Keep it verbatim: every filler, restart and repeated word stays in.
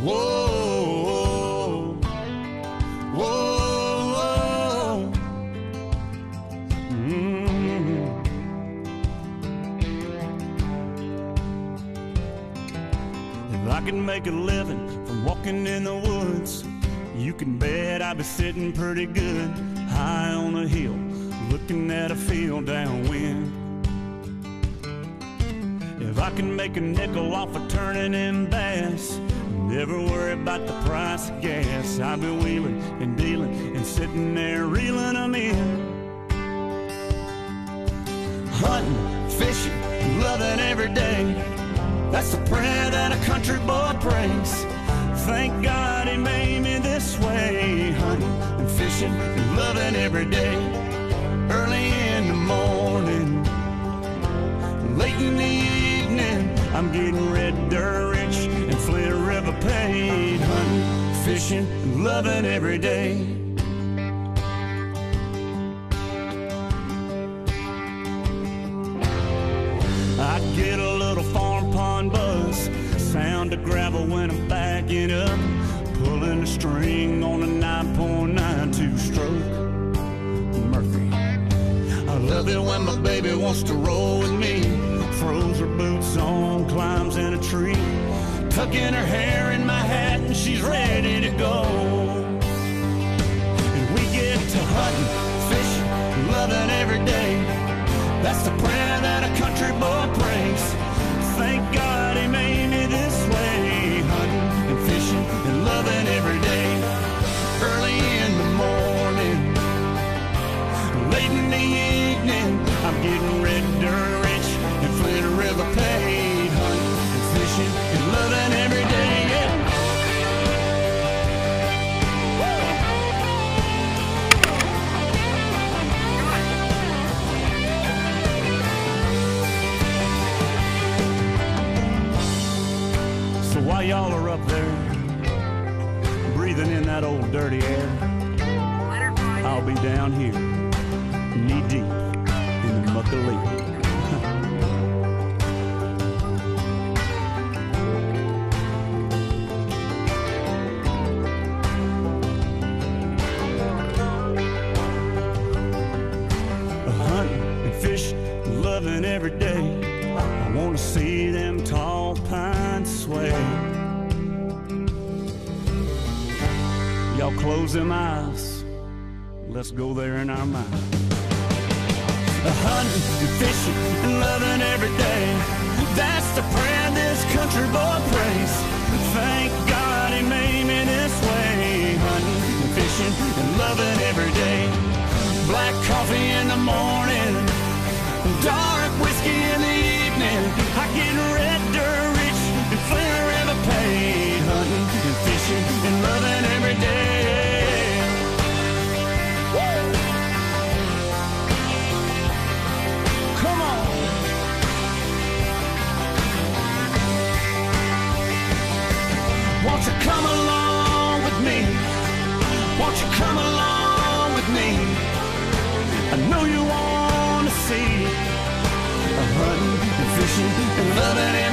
Whoa, whoa, whoa. Mm. If I can make a living from walking in the woods, you can bet I'd be sitting pretty good high on a hill, looking at a field downwind. If I can make a nickel off of turning in bass, never worry about the price of gas, I'll be wheeling and dealing and sitting there reeling them in. Hunting, fishing, loving every day, that's the prayer that a country boy prays. Thank God he made me this way. Hunting and fishing and loving every day. Early in the morning, late in the evening, I'm getting red dirt rich and Flint River paid. Hunting, fishing and loving every day. I get a little farm pond buzz, sound of gravel when I'm backing up, pulling the string on a nine point nine two stroke Murphy. I love it when my baby wants to roll with me, throws her boots on, climbs in a tree, tucking her hair in my hat and she's ready to go. And we get to hunting, fishing, loving every day, that's the prayer that a country boy prays. Thank God he made me this way. Hunting and fishing and loving every day. Early in the morning, late in the evening, I'm getting red dirt rich and Flint River paid. Hunting and fishing and loving every day, yeah. While y'all are up there breathing in that old dirty air, I'll be down here knee deep in the muck of leaf. Hunting and fishing, loving every day, I want to see them tall pines sway. Y'all close them eyes, let's go there in our mind. Hunting and fishing and loving every day, that's the prayer this country boy prays. Thank God he made me this way. Hunting and fishing and loving every day. Black coffee in the morning, dark whiskey in the evening, I get red dirt rich and Flint River paid. Hunting and fishing and loving every day. Woo! Come on. Won't you come along with me? Won't you come along with me? I know you want to see hunting and fishing and loving every day.